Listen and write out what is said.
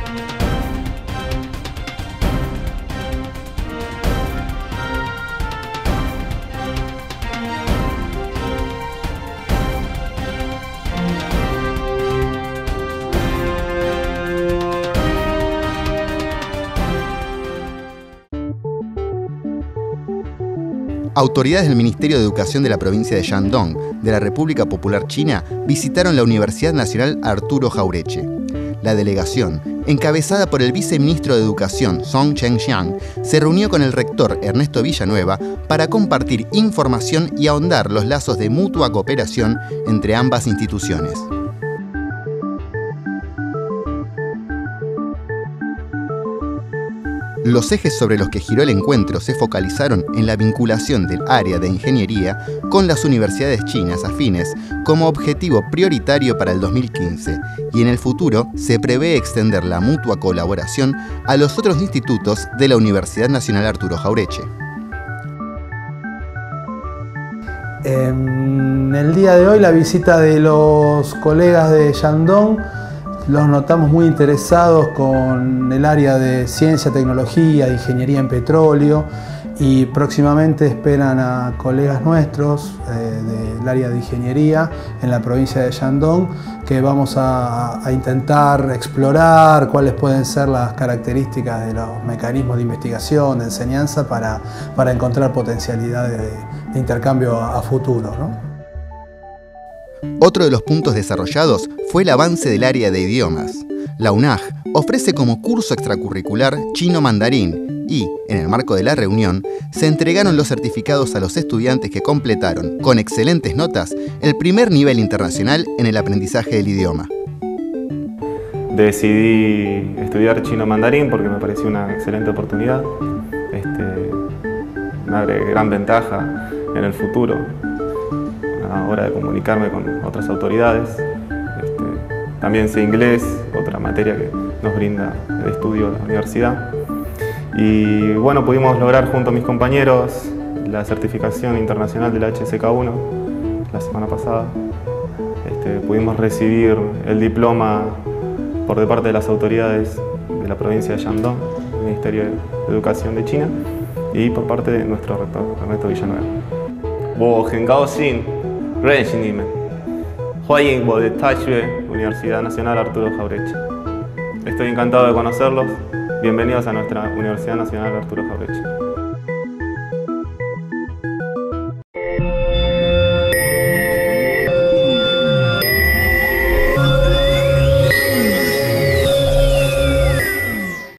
Autoridades del Ministerio de Educación de la provincia de Shandong, de la República Popular China, visitaron la Universidad Nacional Arturo Jauretche. La delegación, encabezada por el viceministro de Educación, Song Chengxiang, se reunió con el rector Ernesto Villanueva para compartir información y ahondar los lazos de mutua cooperación entre ambas instituciones. Los ejes sobre los que giró el encuentro se focalizaron en la vinculación del área de ingeniería con las universidades chinas afines como objetivo prioritario para el 2015, y en el futuro se prevé extender la mutua colaboración a los otros institutos de la Universidad Nacional Arturo Jauretche. En el día de hoy, la visita de los colegas de Shandong, los notamos muy interesados con el área de ciencia, tecnología, ingeniería en petróleo, y próximamente esperan a colegas nuestros del área de ingeniería en la provincia de Shandong, que vamos a intentar explorar cuáles pueden ser las características de los mecanismos de investigación, de enseñanza, para encontrar potencialidades de intercambio a futuro, ¿no? Otro de los puntos desarrollados fue el avance del área de idiomas. La UNAJ ofrece como curso extracurricular chino mandarín y, en el marco de la reunión, se entregaron los certificados a los estudiantes que completaron, con excelentes notas, el primer nivel internacional en el aprendizaje del idioma. Decidí estudiar chino mandarín porque me pareció una excelente oportunidad. Me abre gran ventaja en el futuro a la hora de comunicarme con otras autoridades. También sé inglés, otra materia que nos brinda el estudio de la universidad. Y bueno, pudimos lograr junto a mis compañeros la certificación internacional de la HSK1 la semana pasada. Pudimos recibir el diploma por de parte de las autoridades de la provincia de Shandong, del Ministerio de Educación de China, y por parte de nuestro rector, Ernesto Villanueva. 我很高兴认识你们，欢迎我的大学 Universidad Nacional Arturo Jauretche. Estoy encantado de conocerlos. Bienvenidos a nuestra Universidad Nacional Arturo Jauretche.